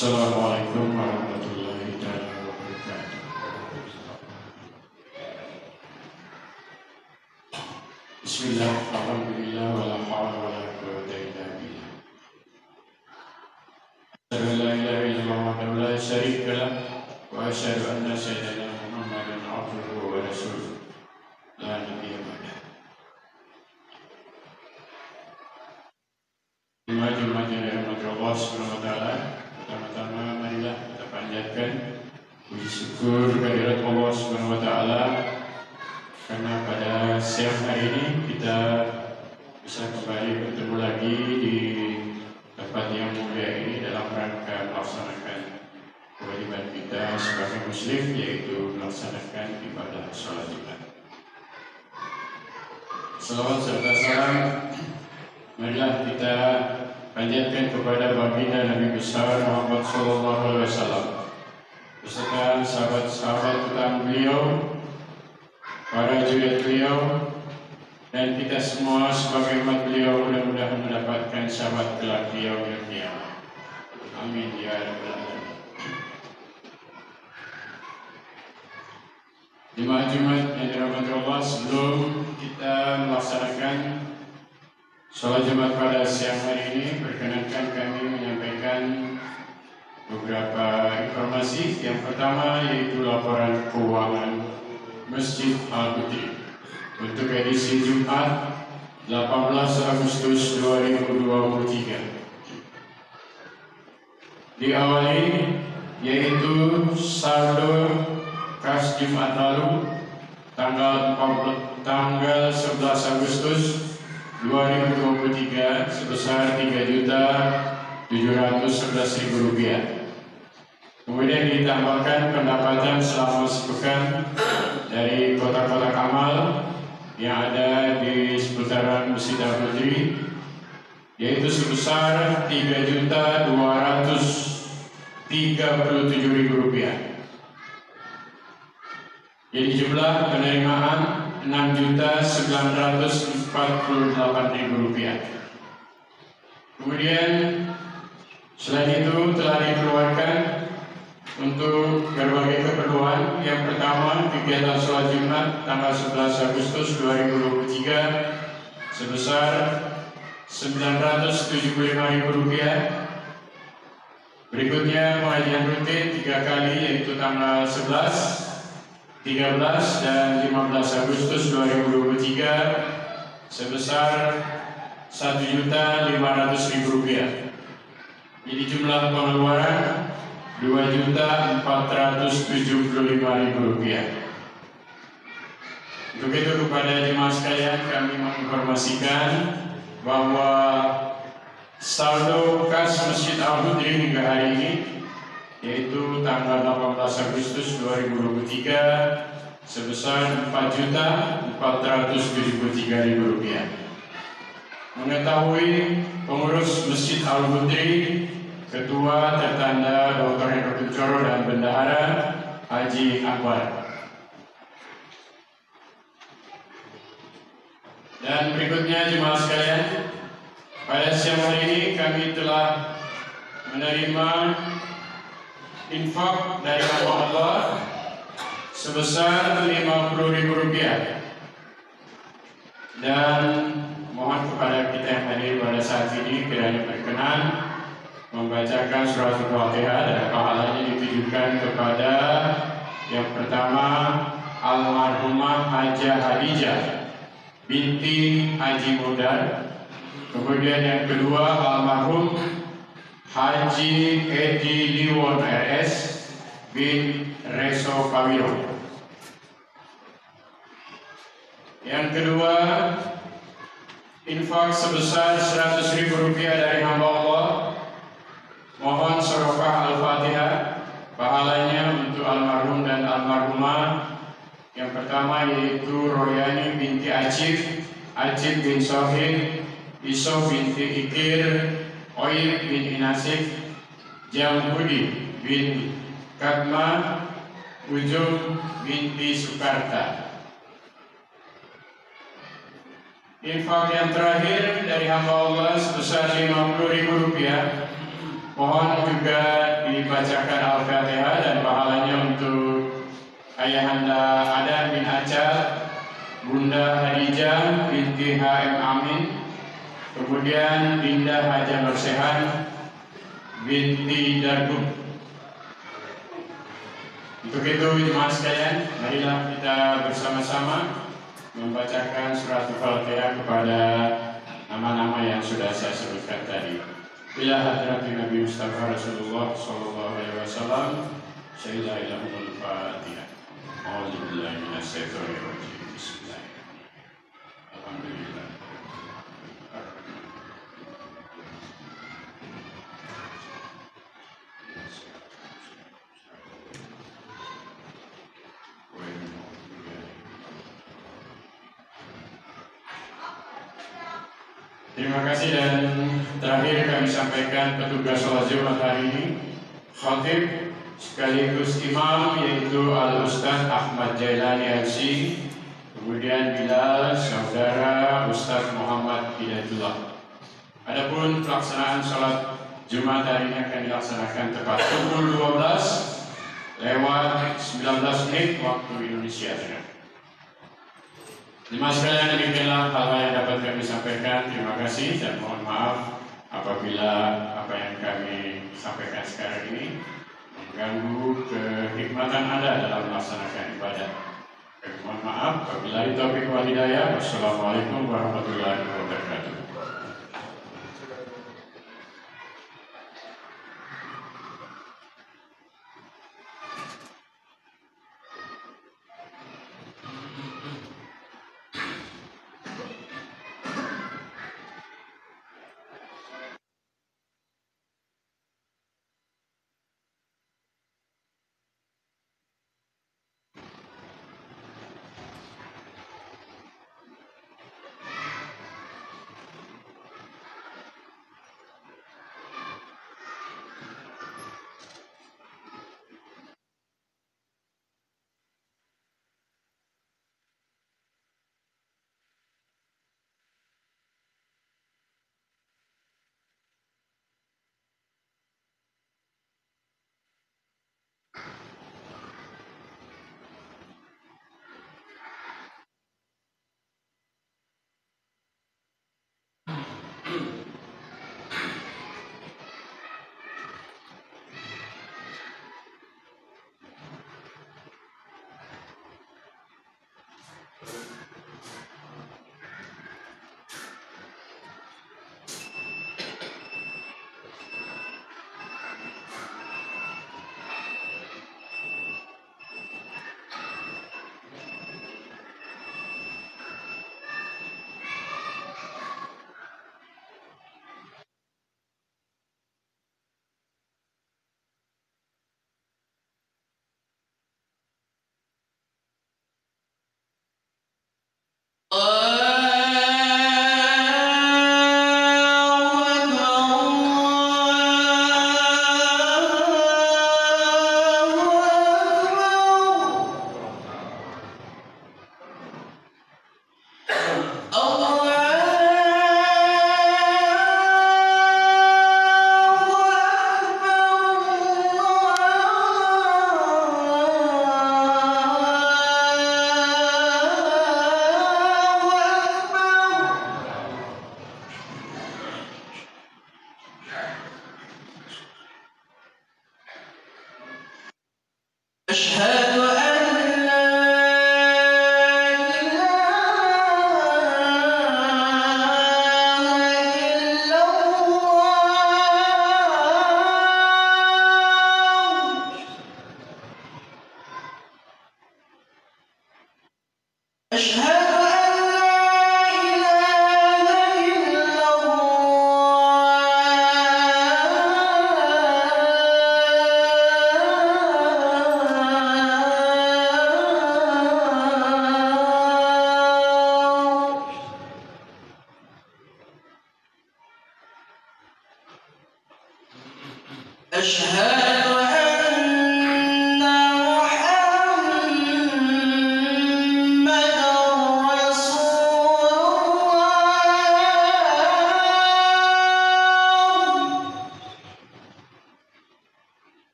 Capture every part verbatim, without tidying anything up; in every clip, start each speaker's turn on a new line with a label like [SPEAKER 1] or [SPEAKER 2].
[SPEAKER 1] Assalamualaikum warahmatullahi wabarakatuh. Bismillah, alhamdulillah, wala hawla wala quwwata illa billah. Asyhadu an la ilaha illallah wahdahu la syarika lah wa asyhadu anna sayyidana Muhammadan abduhu wa rasuluh la nabiyya ba'dah. Jemaah-jemaah yang dirahmati Allah Subhanahu wa taala, pertama-tama marilah kita panjatkan puji syukur kehadirat Allah Subhanahu wa taala karena pada siang hari ini kita bisa kembali bertemu lagi di tempat yang mulia ini dalam rangka melaksanakan kewajiban kita sebagai muslim, yaitu melaksanakan ibadah sholat Jumat. Salawat serta salam marilah kita panjatkan kepada baginda Nabi besar Muhammad Sallallahu Alaihi Wasallam beserta sahabat-sahabat utama beliau, para juriat beliau, dan kita semua sebagai umat beliau mudah-mudahan mendapatkan syafaat kelak di yaumil qiyamah. Amin ya rabbal alamin. Jemaah Jumat yang dirahmati Allah, sebelum kita melaksanakan sholat Jumat pada siang hari ini, perkenankan kami menyampaikan beberapa informasi. Yang pertama yaitu laporan keuangan Masjid Al-Putri untuk edisi Jumat delapan belas Agustus dua ribu dua puluh tiga. Diawali yaitu saldo kas Jumat lalu tanggal empat belas, tanggal sebelas Agustus dua ribu dua puluh tiga sebesar tiga juta tujuh ratus sebelas ribu rupiah. Kemudian ditambahkan pendapatan selama sepekan dari kotak-kotak amal yang ada di seputaran Masjid Al-Putri, yaitu sebesar tiga juta dua ratus tiga puluh tujuh ribu rupiah. Jadi jumlah penerimaan enam juta sembilan ratus empat puluh delapan ribu rupiah. Kemudian selain itu telah dikeluarkan untuk berbagai keperluan. Yang pertama, kegiatan sholat Jumat tanggal sebelas Agustus dua ribu dua puluh tiga sebesar sembilan ratus tujuh puluh lima ribu rupiah. Berikutnya pengajian rutin tiga kali, yaitu tanggal sebelas, tiga belas, dan lima belas Agustus dua ribu dua puluh tiga sebesar satu juta lima ratus ribu rupiah. Jadi jumlah pengeluaran dua juta empat ratus tujuh puluh lima ribu rupiah. Untuk itu kepada jemaah sekalian kami menginformasikan bahwa saldo kas Masjid Al-Putri hingga hari ini, yaitu tanggal delapan belas Agustus dua ribu dua puluh tiga sebesar empat juta empat ratus tujuh puluh tiga ribu rupiah. Mengetahui pengurus Masjid Al-Putri, Ketua tertanda Doktor Hendro Kuncoro dan Bendahara Haji Akbar. Dan berikutnya jemaah sekalian, pada siang hari ini kami telah menerima infak dari Allah sebesar lima puluh ribu rupiah. Dan mohon kepada kita yang hadir pada saat ini kiranya berkenan membacakan surat Al-Fatihah, dan pahalanya ditujukan kepada yang pertama almarhumah Hajah Hadijah binti Haji Mudar. Kemudian yang kedua almarhum Haji Edi Liwon R S bin Reso Pawiro. Yang kedua, infak sebesar seratus ribu rupiah dari hamba Allah. Mohon surah Al-Fatihah, pahalanya untuk almarhum dan almarhumah. Yang pertama yaitu Royani binti Acif, Acif bin Sohid, Iso binti Ikir, Oib bin Inasif, Jamhudi bin Katma, Ujum binti Sukarta. Infak yang terakhir dari hamba Allah sebesar lima puluh ribu rupiah. Mohon juga dibacakan Al-Fatihah dan pahalanya untuk Ayahanda Adan bin Acar, Bunda Hadijah binti H M Amin, kemudian Dinda Haja Nursehan binti Dargum. Untuk itu jemaah sekalian, marilah kita bersama-sama membacakan surat Al-Fatihah kepada nama-nama yang sudah saya sebutkan tadi. Bila hadirat Nabi Mustafa Rasulullah Sallallahu Alaihi Wasallam, Syailah ilahumul Fatihah. A'udzubillahi minasyaitonir rajim. Bismillahirrahmanirrahim. Alhamdulillah. Terima kasih, dan terakhir kami sampaikan petugas sholat Jumat hari ini, khatib sekaligus imam yaitu Al-Ustaz Ahmad Jailani M C, kemudian Bilal saudara Ustaz Muhammad Hidayatullah. Adapun pelaksanaan sholat Jumat hari ini akan dilaksanakan tepat pukul dua belas lewat sembilan belas menit waktu Indonesia Tengah. Jemaah sekalian, demikianlah hal yang dapat kami sampaikan. Terima kasih dan mohon maaf apabila apa yang kami sampaikan sekarang ini mengganggu kehikmatan Anda dalam melaksanakan ibadah. Kami mohon maaf. Wabillahi taufiq wal hidayah. Wassalamualaikum warahmatullahi wabarakatuh.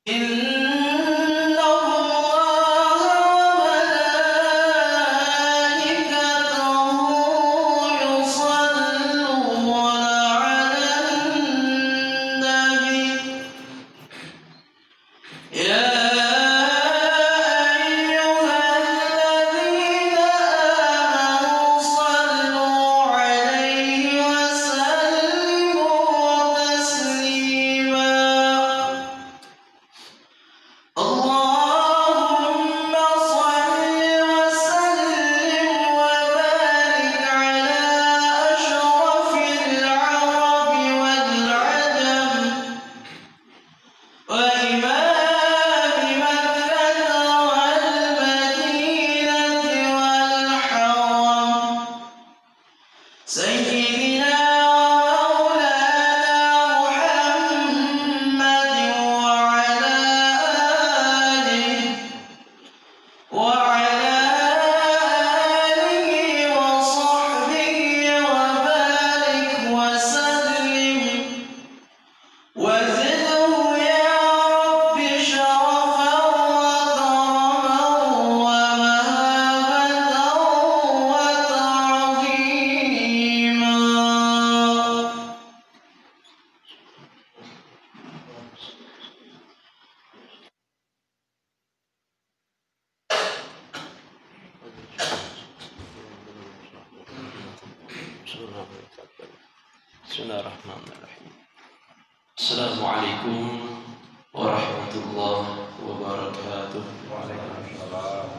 [SPEAKER 2] Bismillahirrahmanirrahim. Assalamualaikum warahmatullahi wabarakatuh. Waalaikumsalam.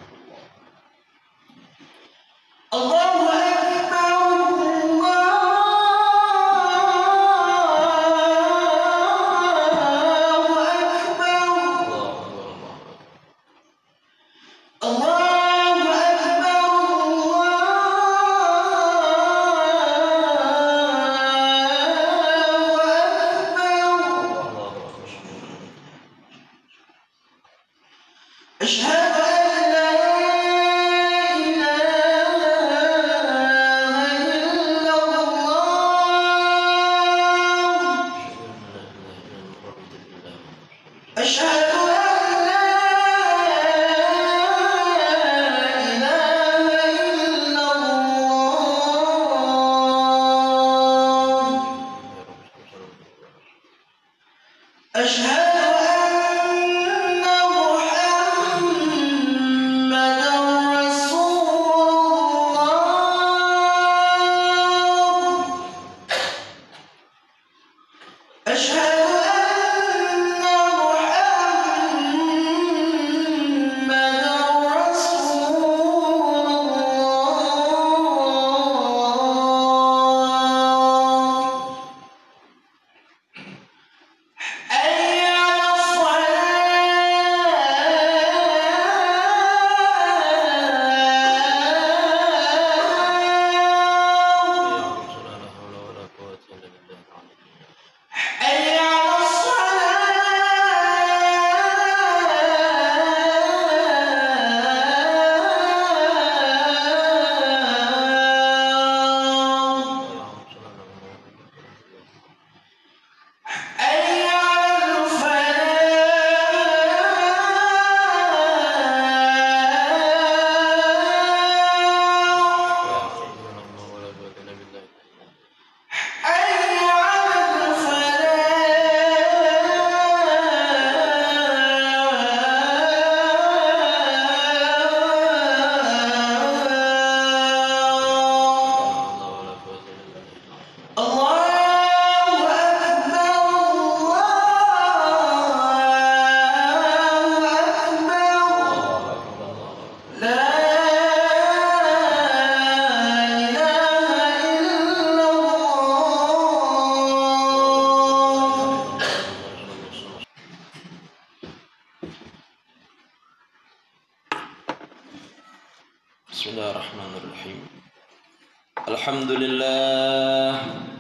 [SPEAKER 2] Allahu Akbar, Allahu Akbar, Allahu Bismillahirrahmanirrahim. Alhamdulillah.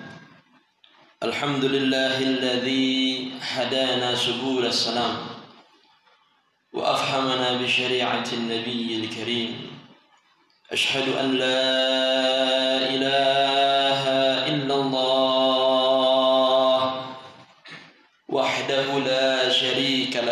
[SPEAKER 2] Alhamdulillahilladzi hadana subul salam wa afhamana bi syari'atin nabiyyil karim. Ashhadu an la ilaha illallah wahdahu la syarika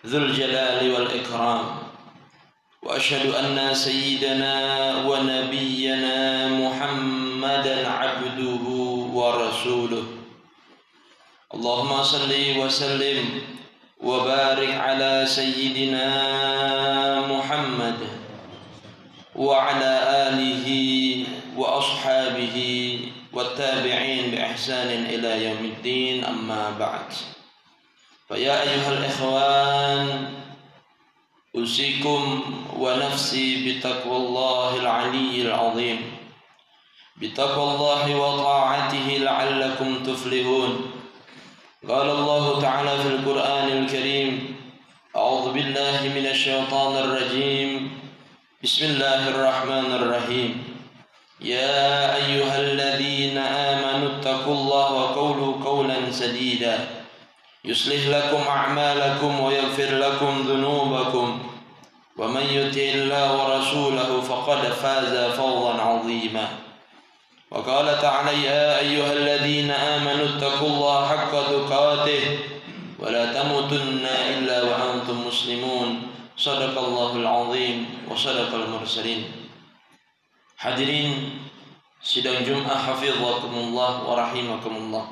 [SPEAKER 2] ذو الجلال والإكرام، وأشهد أن سيدنا ونبينا محمدا عبده ورسوله. اللهم صل وسلم وبارك على سيدنا محمد وعلى آله وأصحابه والتابعين بإحسان إلى يوم الدين، أما بعد. فيا أيها الإخوان، أوصيكم ونفسي بتقوى الله العلي العظيم، بتقوى الله وطاعته لعلكم تفلحون. قال الله تعالى في القرآن الكريم: أعوذ بالله من الشيطان الرجيم، بسم الله الرحمن الرحيم. يا أيها الذين آمنوا اتقوا الله وقولوا قولا سديدا يصلح لكم أعمالكم ويغفر لكم ذنوبكم ومن يطع الله ورسوله فقد فاز فوزا عظيما. وقال تعالى: يا أيها الذين آمنوا اتقوا الله حق تقاته ولا تموتن إلا وأنتم مسلمون. صدق الله العظيم وصدق المرسلين. Hadirin sidang Jumat hafizakumullah wa rahimakumullah.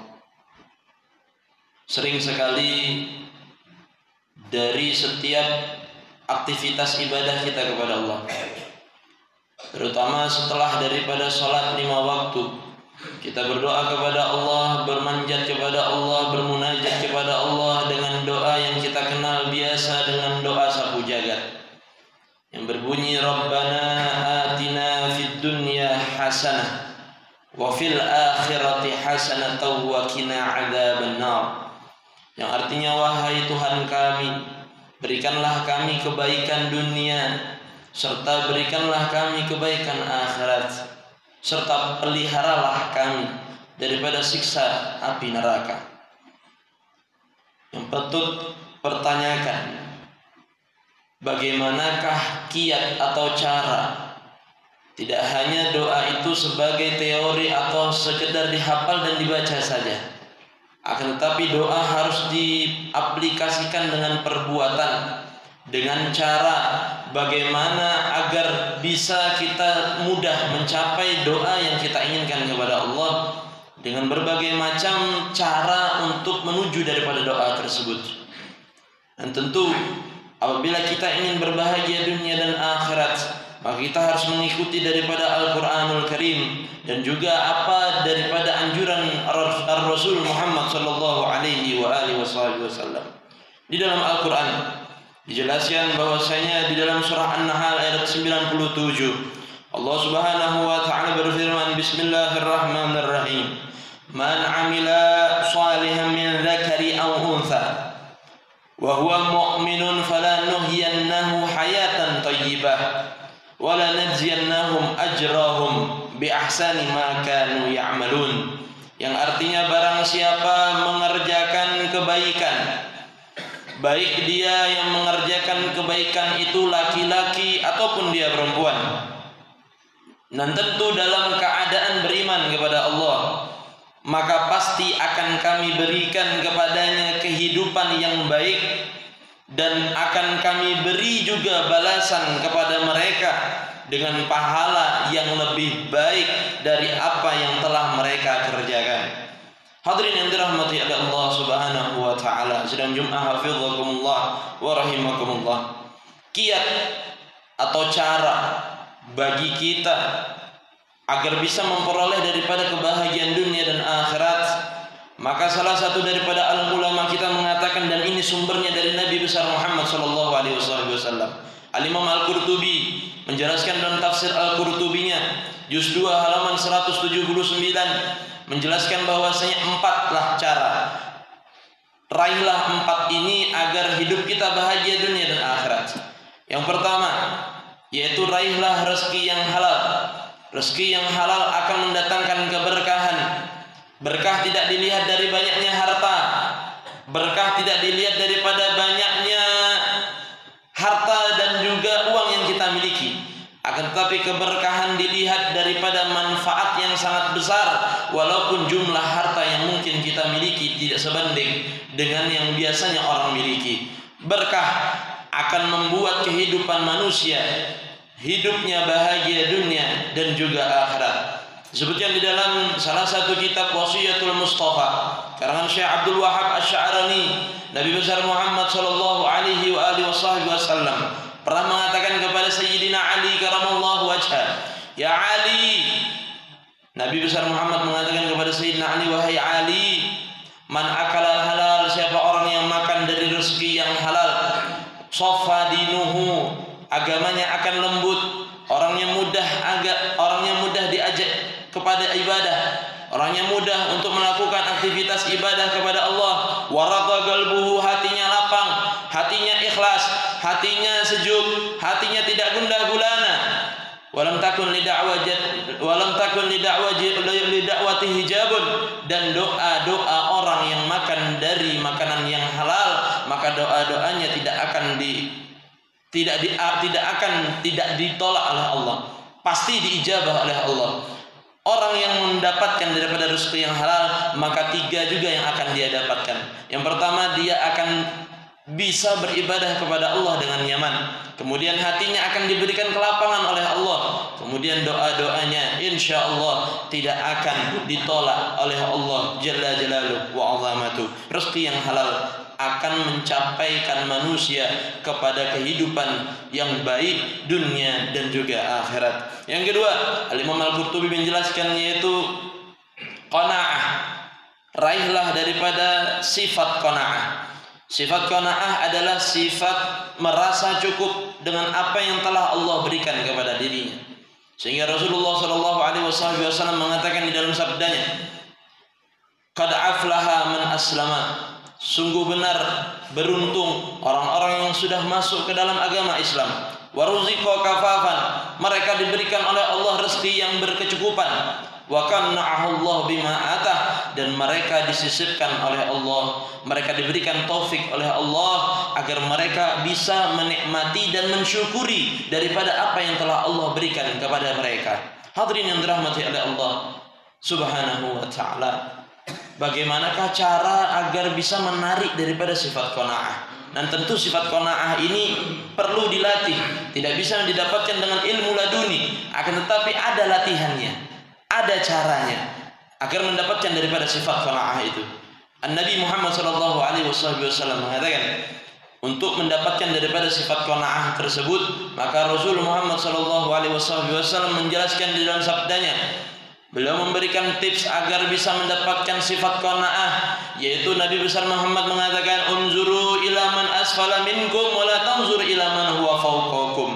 [SPEAKER 2] Sering sekali dari setiap aktivitas ibadah kita kepada Allah, terutama setelah daripada sholat lima waktu, kita berdoa kepada Allah, bermanjat kepada Allah, bermunajat kepada Allah dengan doa yang kita kenal biasa dengan doa sapu jagat yang berbunyi: Rabbana atina fid dunya hasanah wa fil akhirati hasanatan wa qina adzabannar. Yang artinya, wahai Tuhan kami, berikanlah kami kebaikan dunia serta berikanlah kami kebaikan akhirat, serta peliharalah kami daripada siksa api neraka. Yang patut pertanyakan, bagaimanakah kiat atau cara? Tidak hanya doa itu sebagai teori atau sekedar dihafal dan dibaca saja, akan tetapi doa harus diaplikasikan dengan perbuatan, dengan cara bagaimana agar bisa kita mudah mencapai doa yang kita inginkan kepada Allah dengan berbagai macam cara untuk menuju daripada doa tersebut. Dan tentu apabila kita ingin berbahagia dunia dan akhirat, maka kita harus mengikuti daripada Al-Quranul Karim dan juga apa daripada anjuran Rasul Muhammad sallallahu alaihi wa alihi wasallam. Di dalam Al-Quran dijelaskan bahwasanya di dalam surah An-Nahl ayat sembilan puluh tujuh, Allah Subhanahu wa taala berfirman: Bismillahirrahmanirrahim. Man 'amila shalihan min dzakari aw untha wa huwa mu'minun falanuhyiyannahu hayatan thayyibah wa lanajziyannahum ajrahum bi ahsani ma kanu ya'malun. Yang artinya, barang siapa mengerjakan kebaikan, baik dia yang mengerjakan kebaikan itu laki-laki ataupun dia perempuan, dan tentu dalam keadaan beriman kepada Allah, maka pasti akan kami berikan kepadanya kehidupan yang baik dan akan kami beri juga balasan kepada mereka dengan pahala yang lebih baik dari apa yang telah mereka kerjakan. Hadirin yang dirahmati oleh Allah Subhanahu wa taala, sedang Jumat hafizakumullah wa rahimakumullah. Kiat atau cara bagi kita agar bisa memperoleh daripada kebahagiaan dunia dan akhirat, maka salah satu daripada alim ulama kita mengatakan, dan ini sumbernya dari Nabi besar Muhammad sallallahu alaihi wasallam. Al-Imam Al-Qurtubi menjelaskan dalam tafsir Al-Qurtubinya juz dua halaman seratus tujuh puluh sembilan, menjelaskan bahwasanya empatlah cara. Raihlah empat ini agar hidup kita bahagia dunia dan akhirat. Yang pertama, yaitu raihlah rezeki yang halal. Rezeki yang halal akan mendatangkan keberkahan. Berkah tidak dilihat dari banyaknya harta, berkah tidak dilihat daripada banyaknya harta dan juga uang yang kita miliki, akan tetapi keberkahan dilihat daripada manfaat yang sangat besar. Walaupun jumlah harta yang mungkin kita miliki tidak sebanding dengan yang biasanya orang miliki, berkah, akan membuat kehidupan manusia hidupnya bahagia dunia dan juga akhirat. Disebutkan di dalam salah satu kitab Wasiyatul Mustafa karangan Syekh Abdul Wahab Asy-Sya'rani, Nabi besar Muhammad sallallahu alaihi wa alihi wasallam pernah mengatakan kepada Sayyidina Ali karamallahu wajhah, "Ya Ali," Nabi besar Muhammad mengatakan kepada Sayyidina Ali, "Wahai Ali, man akala halal, siapa orang yang makan dari rezeki yang halal, sofa dinuhu, agamanya akan lembut, orangnya mudah agak orangnya mudah diajak kepada ibadah, orangnya mudah untuk melakukan aktivitas ibadah kepada Allah, warada qalbuhu, hatinya lapang, hatinya ikhlas, hatinya sejuk, hatinya tidak gundah gulana, walam takun li da'wati walam takun li da'wati li da'wati hijabun, dan doa-doa orang yang makan dari makanan yang halal, maka doa-doanya tidak akan di tidak di, tidak akan tidak ditolak oleh Allah, pasti diijabah oleh Allah." Orang yang mendapatkan daripada rezeki yang halal, maka tiga juga yang akan dia dapatkan. Yang pertama, dia akan bisa beribadah kepada Allah dengan nyaman. Kemudian hatinya akan diberikan kelapangan oleh Allah. Kemudian doa-doanya insya Allah tidak akan ditolak oleh Allah Jalla Jalaluhu wa azamatuh. Rezeki yang halal akan mencapaikan manusia kepada kehidupan yang baik dunia dan juga akhirat. Yang kedua, Al-Imam Al-Qurtubi menjelaskan, yaitu qanaah. Raihlah daripada sifat qanaah. Sifat qanaah adalah sifat merasa cukup dengan apa yang telah Allah berikan kepada dirinya. Sehingga Rasulullah shallallahu alaihi wasallam mengatakan di dalam sabdanya, "Qad aflaha man aslama." Sungguh benar beruntung orang-orang yang sudah masuk ke dalam agama Islam. Waruziqa kafafan, mereka diberikan oleh Allah rezeki yang berkecukupan. Wa qanna'ahu Allah bima atah, dan mereka disisipkan oleh Allah, mereka diberikan taufik oleh Allah agar mereka bisa menikmati dan mensyukuri daripada apa yang telah Allah berikan kepada mereka. Hadirin yang dirahmati oleh Allah Subhanahu wa taala, bagaimanakah cara agar bisa menarik daripada sifat qanaah? Dan tentu sifat qanaah ini perlu dilatih, tidak bisa didapatkan dengan ilmu laduni, akan tetapi ada latihannya, ada caranya agar mendapatkan daripada sifat qanaah itu. An-Nabi Muhammad sallallahu alaihi wasallam mengatakan, untuk mendapatkan daripada sifat qanaah tersebut, maka Rasul Muhammad sallallahu alaihi wasallam menjelaskan di dalam sabdanya, beliau memberikan tips agar bisa mendapatkan sifat qanaah, yaitu Nabi besar Muhammad mengatakan, "Unzuru ila man asfala minkum wa la tanzur ila man huwa fawqakum."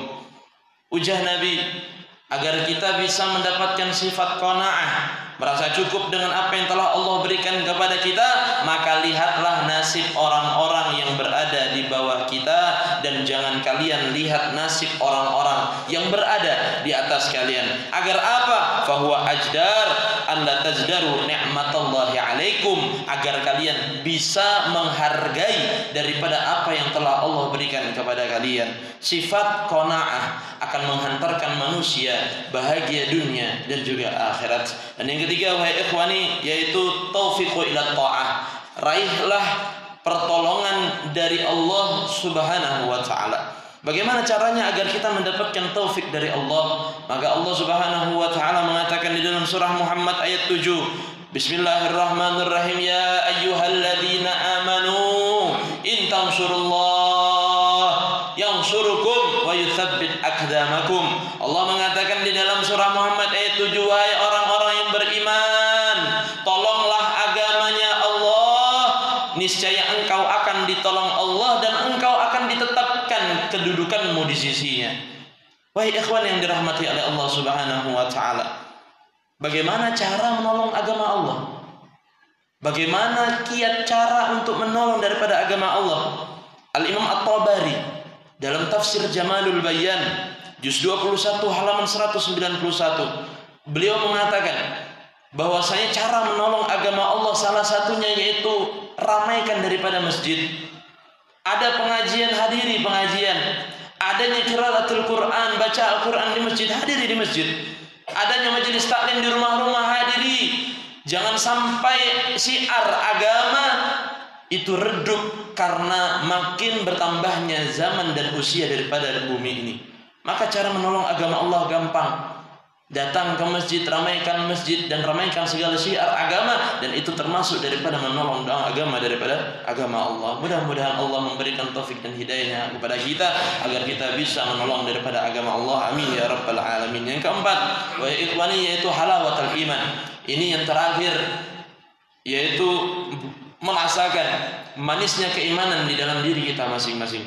[SPEAKER 2] Ujar Nabi, agar kita bisa mendapatkan sifat qanaah, merasa cukup dengan apa yang telah Allah berikan kepada kita, maka lihatlah nasib orang-orang yang berada di bawah kita, dan jangan kalian lihat nasib orang-orang yang berada di atas kalian. Agar apa? Fahuwa ajdar an la tazdaru ni'matallahi alaikum, agar kalian bisa menghargai daripada apa yang telah Allah berikan kepada kalian. Sifat qanaah akan menghantarkan manusia bahagia dunia dan juga akhirat. Dan yang ketiga, wahai ikhwani, yaitu taufiqu ila ta'ah. Raihlah pertolongan dari Allah Subhanahu wa taala. Bagaimana caranya agar kita mendapatkan taufik dari Allah? Maka Allah Subhanahu wa taala mengatakan di dalam surah Muhammad ayat tujuh, Bismillahirrahmanirrahim, ya ayyuhalladzina amanu in tansurullah yansurukum wa yutsabbit aqdamakum. Allah mengatakan di dalam surah Muhammad ayat tujuh, wahai orang-orang yang beriman, tolonglah agamanya Allah, niscaya engkau akan ditolong Allah dan engkau akan ditetapkan kedudukanmu di sisinya. Wahai ikhwan yang dirahmati oleh Allah Subhanahu wa taala, bagaimana cara menolong agama Allah? Bagaimana kiat cara untuk menolong daripada agama Allah? Al-Imam At-Tabari dalam tafsir Jamalul Bayan juz dua puluh satu halaman seratus sembilan puluh satu, beliau mengatakan bahwasanya cara menolong agama Allah salah satunya yaitu ramaikan daripada masjid. Ada pengajian, hadiri pengajian. Adanya qiraatul Quran, baca Al-Quran di masjid, hadiri di masjid. Adanya majelis taklim di rumah-rumah, hadiri. Jangan sampai syiar agama itu redup karena makin bertambahnya zaman dan usia daripada bumi ini. Maka cara menolong agama Allah gampang. Datang ke masjid, ramaikan masjid dan ramaikan segala syiar agama, dan itu termasuk daripada menolong agama daripada agama Allah. Mudah-mudahan Allah memberikan taufik dan hidayahnya kepada kita agar kita bisa menolong daripada agama Allah. Amin ya rabbal alamin. Yang keempat, wa ikhwani, yaitu halawatul iman. Ini yang terakhir, yaitu merasakan manisnya keimanan di dalam diri kita masing-masing.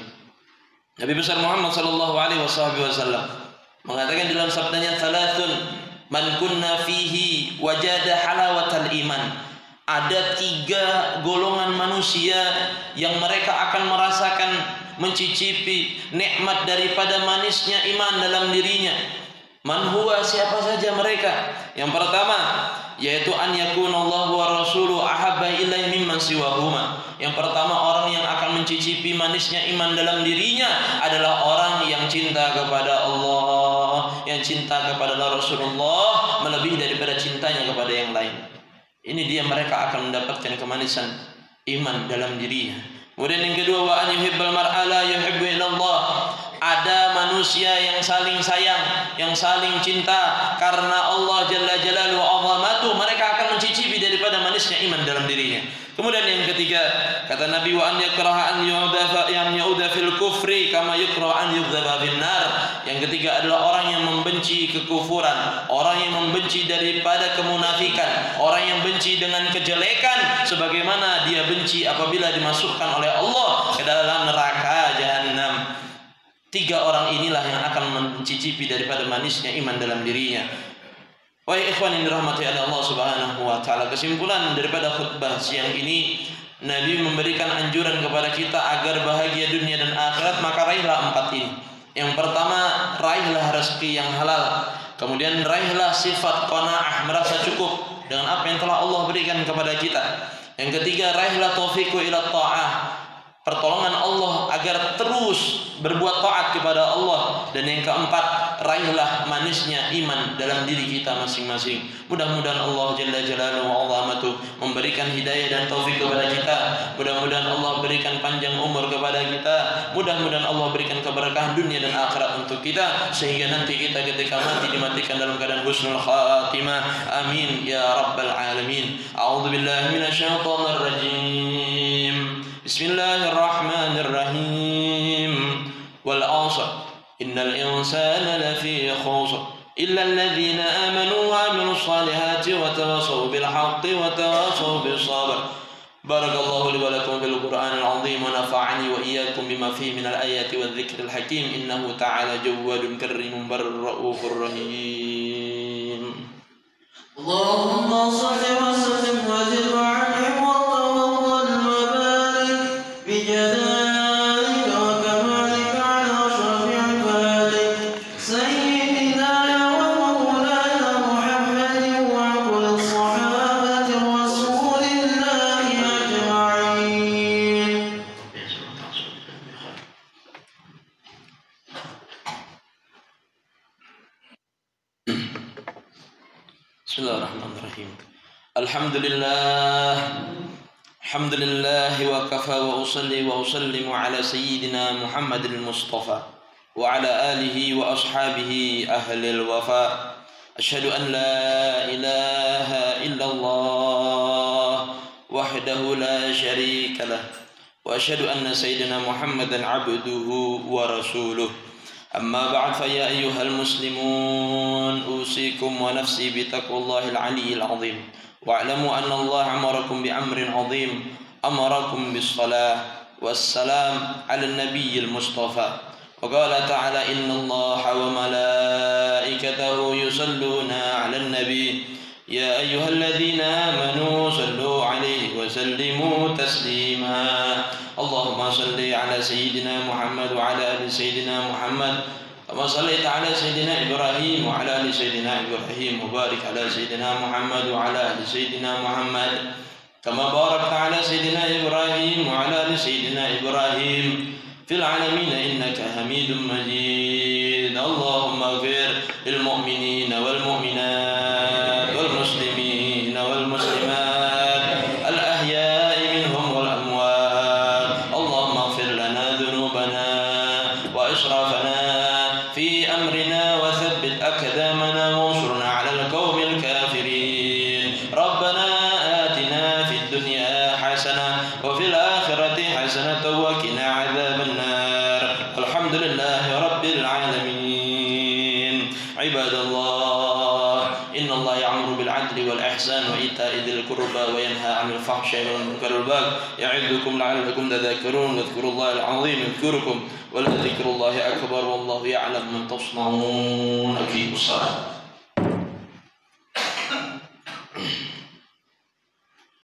[SPEAKER 2] Nabi besar Muhammad sallallahu alaihi wasallam mengatakan dalam sabdanya, "Thalathun man kunna fihi wajada halawatal iman." Ada tiga golongan manusia yang mereka akan merasakan, mencicipi nikmat daripada manisnya iman dalam dirinya. Man huwa, siapa saja mereka? Yang pertama, yaitu an yakunallahu wa rasuluhu ahabba ilaihi mimman siwahuma. Yang pertama, orang yang akan mencicipi manisnya iman dalam dirinya adalah orang yang cinta kepada Allah, yang cinta kepada Rasulullah melebihi daripada cintanya kepada yang lain. Ini dia, mereka akan mendapatkan kemanisan iman dalam dirinya. Kemudian yang kedua, wa an yuhibbal mar'a la yuhibbu illallah. Ada manusia yang saling sayang, yang saling cinta karena Allah Jalla Jalaluhu wa azamatu. Mereka akan mencicipi daripada manisnya iman dalam dirinya. Kemudian yang ketiga, kata Nabi, wa an yakraha an yu'da yang yauda fil kufri kama yukraha an yu'dzaba fin nar. Yang ketiga adalah orang yang membenci kekufuran, orang yang membenci daripada kemunafikan, orang yang benci dengan kejelekan sebagaimana dia benci apabila dimasukkan oleh Allah ke dalam neraka jahanam. Tiga orang inilah yang akan mencicipi daripada manisnya iman dalam dirinya. Wahai ikhwan yang dirahmati Allah Subhanahu wa taala, kesimpulan daripada khutbah siang ini, Nabi memberikan anjuran kepada kita agar bahagia dunia dan akhirat, maka raihlah empat ini. Yang pertama, raihlah rezeki yang halal. Kemudian raihlah sifat qanaah, merasa cukup dengan apa yang telah Allah berikan kepada kita. Yang ketiga, raihlah taufiqu ila ta'ah, pertolongan Allah agar terus berbuat taat kepada Allah. Dan yang keempat, raihlah manisnya iman dalam diri kita masing-masing. Mudah-mudahan Allah Jalla Jalaluhu wa azamatu memberikan hidayah dan taufik kepada kita. Mudah-mudahan Allah berikan panjang umur kepada kita. Mudah-mudahan Allah berikan keberkahan dunia dan akhirat untuk kita, sehingga nanti kita ketika mati dimatikan dalam keadaan husnul khatimah. Amin ya rabbal alamin. A'udzu billahi minasyaitonir rajim. Bismillahirrahmanirrahim. Wal 'asr innal insana lafi khusr illa alladhina amanu wa 'amilus salihati wa tawassaw bil haqqi wa tawassaw bis sabr. Barakallahu li wa lakum fil Qur'anil 'azim wa nafa'ani wa iyyakum bima fihi minal ayati wadh-dhikril hakim. Innahu ta'ala jawwadun karimun barra'ufur rahim. Allahumma shalli wa sallim wa zid wa 'alim wa Bismillahirrahmanirrahim. Alhamdulillah, alhamdulillah wa kafa wa usalli wa usallimu ala sayyidina Muhammadil Mustafa wa ala alihi wa ashabihi ahlil wafa. Asyhadu an la ilaha illallah wahdahu la syarika lah wa asyhadu anna sayyidina Muhammadan abduhu wa rasuluh. أما بعد فيا أيها المسلمون أوصيكم ونفسي بتقوى الله العلي العظيم واعلموا أن الله أمركم بأمر عظيم أمركم بالصلاة والسلام على النبي المصطفى وقال تعالى إن الله وملائكته يصلون على النبي يا أيها الذين آمنوا صلوا عليه وسلموا تسليما اللهم صل على سيدنا محمد وعلى آل سيدنا محمد كما صليت على سيدنا إبراهيم وعلى آل سيدنا إبراهيم وبارك على سيدنا محمد وعلى آل سيدنا محمد كما باركت على سيدنا إبراهيم وعلى آل سيدنا إبراهيم في العالمين إنك حميد مجيد اللهم اغفر للمؤمنين والمؤمنات والمسلمين والمسلمات الأحياء منهم والأموات وإسرافنا في أمرنا وثبت أقدامنا وانصرنا على القوم الكافرين. ربنا آتنا في الدنيا حسنة وفي الآخرة حسنة وقنا عذاب النار. الحمد لله رب العالمين. عباد الله، إن الله يأمر بالعدل والإحسان وإيتاء ذي القربى وينهى عن الفحشاء والمنكر والبغي يعظكم لعلكم تذكرون. واذكروا الله العظيم يذكركم ولذكر الله أكبر والله يعلم ما تصنعون. أقيموا الصلاة.